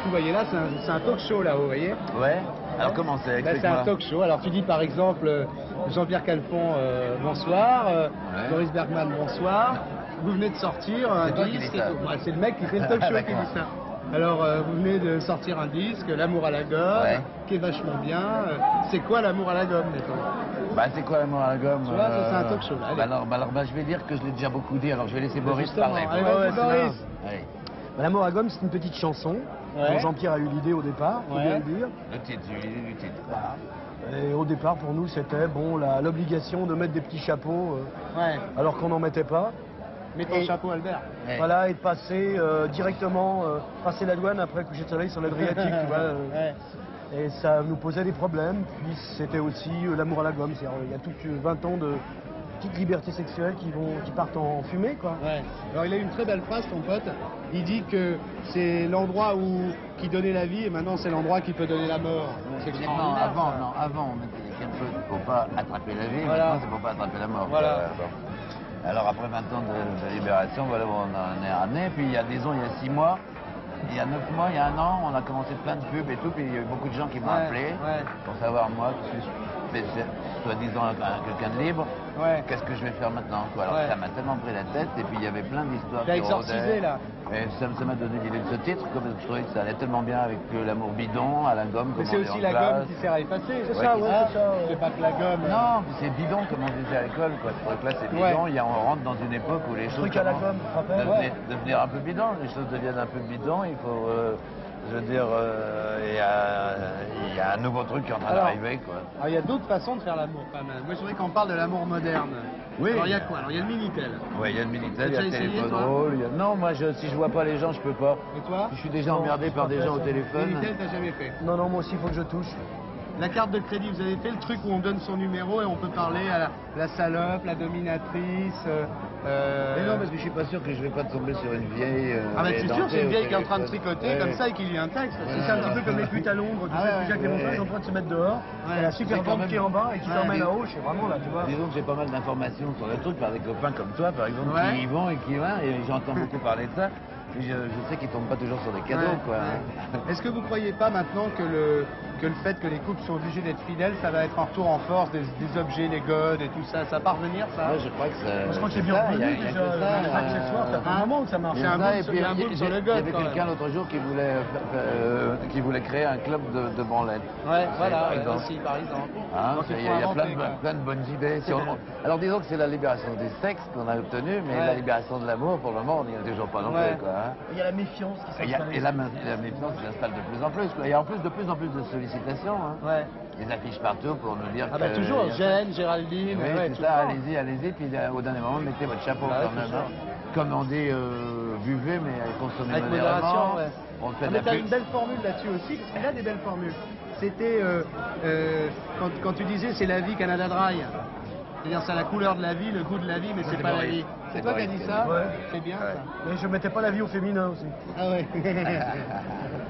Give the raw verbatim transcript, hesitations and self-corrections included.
que vous voyez là, c'est un, c'est un talk show là, vous voyez. Ouais. Alors comment c'est? Là, c'est un talk show. Alors tu dis par exemple euh, Jean-Pierre Calfon, euh, bonsoir. Euh, Ouais. Doris Bergman, bonsoir. Vous venez de sortir un toi qui disque. dis ça. et tout. Ouais, c'est le mec qui fait le talk show qui dit ça. Alors euh, vous venez de sortir un disque, L'amour à la gomme, Ouais. qui est vachement bien. Euh, c'est quoi l'amour à la gomme, mettons? Bah c'est quoi l'amour à la gomme? Tu vois, ça, c'est un talk show, là, allez. Bah alors, bah alors bah, je vais dire que je l'ai déjà beaucoup dit, alors je vais laisser Boris Justement, parler. allez, Ouais, vas-y, ouais, c'est Boris. marrant. Allez. L'amour à gomme, c'est une petite chanson Ouais. dont Jean-Pierre a eu l'idée au départ, faut Ouais. bien le dire. Le titre, j'ai eu l'idée du titre. Et au départ, pour nous, c'était bon, la- l'obligation de mettre des petits chapeaux, euh, Ouais. alors qu'on n'en mettait pas. Mets ton Et- chapeau, Albert. Ouais. Voilà, et de passer euh, directement, euh, passer la douane après le coucher de soleil sur l'Adriatique, tu vois. euh, Ouais. Et ça nous posait des problèmes. Puis c'était aussi euh, l'amour à la gomme. C'est-à-dire, il y a toutes vingt ans de petites libertés sexuelles qui, vont, qui partent en fumée, quoi. Ouais. Alors il a une très belle phrase, ton pote. Il dit que c'est l'endroit où qui donnait la vie et maintenant c'est l'endroit qui peut donner la mort. C'est Non, extraordinaire, avant, ça. non, avant on mettait quelque chose pour pas attraper la vie, Voilà. maintenant c'est pour pas attraper la mort. Voilà. Euh, bon. Alors après vingt ans de, de libération, voilà où on en est ramené. Puis il y a disons il y a six mois, il y a neuf mois, il y a un an, on a commencé plein de pubs et tout, puis il y a eu beaucoup de gens qui m'ont Ouais, appelé ouais. pour savoir moi qui suis spécial- soi-disant un- quelqu'un de libre. Ouais. Qu'est-ce que je vais faire maintenant quoi? Alors Ouais. ça m'a tellement pris la tête et puis il y avait plein d'histoires. T'as qui exorcisé, rôdaient. là. Et ça ça m'a donné l'idée de ce titre, comme je trouvais que ça allait tellement bien avec euh, l'amour bidon, à la gomme. Mais comme c'est on dit aussi en la classe. gomme qui sert à effacer. C'est Ouais, ça, qui- ouais, Ah, c'est ça. ouais. c'est pas que la gomme. Non, c'est bidon comme on disait à l'école, quoi. C'est vrai que là c'est Ouais. bidon, il y a, on rentre dans une époque où les choses Truc à la commencent gomme, tu te rappelles? devenir, Ouais. devenir un peu bidon, les choses deviennent un peu bidon, il faut, euh, je veux dire, euh, il y, a, il y a un nouveau truc qui est en train Alors, d'arriver, quoi. Alors il y a d'autres façons de faire l'amour, pas mal. Moi je voudrais qu'on parle de l'amour moderne. Oui. Alors il y a quoi? Alors il y a le Minitel. Ouais, il y a le Minitel, il y T'as a le déjà essayé, téléphone toi rôle, il y a- non, moi je, si je vois pas les gens, je peux pas. Et toi? Je suis déjà emmerdé par des gens au téléphone. Minitel, t'as jamais fait. Non, non, moi aussi, il faut que je touche. La carte de crédit, vous avez fait le truc où on donne son numéro et on peut parler à la, la salope, la dominatrice. Euh, euh, Mais non, parce que je suis pas sûr que je vais pas tomber sur une vieille. euh, Ah bah c'est sûr, c'est une au vieille qui est en train de téléphone. tricoter Ouais. comme ça et qui lit un texte. C'est c'est un petit peu comme les putes à Londres, tu Ah sais, ouais, que Jacques ouais. Léventreur est en train de se mettre dehors. Ouais. Et la super C'est quand bande même- qui est en bas et qui Ouais. t'emmène là-haut, je suis vraiment là, tu vois. Disons que j'ai pas mal d'informations sur le truc par des copains comme toi, par exemple, Ouais. qui y vont et qui vont, et j'entends beaucoup parler de ça. Mais je, je sais qu'ils tombent pas toujours sur des cadeaux, Ouais, quoi. ouais. Est-ce que vous croyez pas maintenant que le, que le fait que les couples sont obligés d'être fidèles, ça va être en retour en force des, des objets, les godes et tout ça, ça va parvenir ça? Moi, je crois que ça. Moi, je crois que c'est ça, bien il y a- revenu il y a déjà, que ça, les euh, accessoires, ça fait un hein. moment que ça marche. C'est un ça, boom et sur- puis, il y a un boom j'ai- sur le il y god, avait quand quelqu'un même. l'autre jour qui voulait, euh, qui voulait créer un club de, de branlettes. Ouais, C'est, voilà, par ouais, exemple. aussi, par exemple. Hein, Donc, il il y faut a, il y a plein, inventer, de, quoi. plein de bonnes idées. Si on- alors disons que c'est la libération des sexes qu'on a obtenue, mais Ouais. la libération de l'amour, pour le moment, on n'y est toujours pas non Ouais. plus. Quoi, hein. Il y a la méfiance qui Et, il y a- s'installe. et là, maintenant, la méfiance s'installe de plus en plus. Quoi. Il y a en plus de plus en plus de sollicitations. Hein. Ouais. Des affiches partout pour nous dire Ah bah que... toujours, il y a- Jeanne, Géraldine, Oui, ouais, c'est tout ça, le temps. allez-y, allez-y, puis euh, au dernier moment, mettez votre chapeau Bah ouais, quand même. c'est hein. Comme on dit, euh, buvez, mais consommez Avec modérément. modération, ouais. On fait Ah, de mais la t'as pub. une belle formule là-dessus aussi, parce qu'il a des belles formules. C'était euh, euh, quand, quand tu disais c'est la vie Canada Dry. C'est-à-dire c'est la couleur de la vie, le goût de la vie, mais c'est c'est pas la Boris. vie. C'est C'est toi qui as Boris dit qui ça? a dit. Ouais. C'est bien Ouais. ça. Mais je mettais pas la vie au féminin aussi. Ah ouais.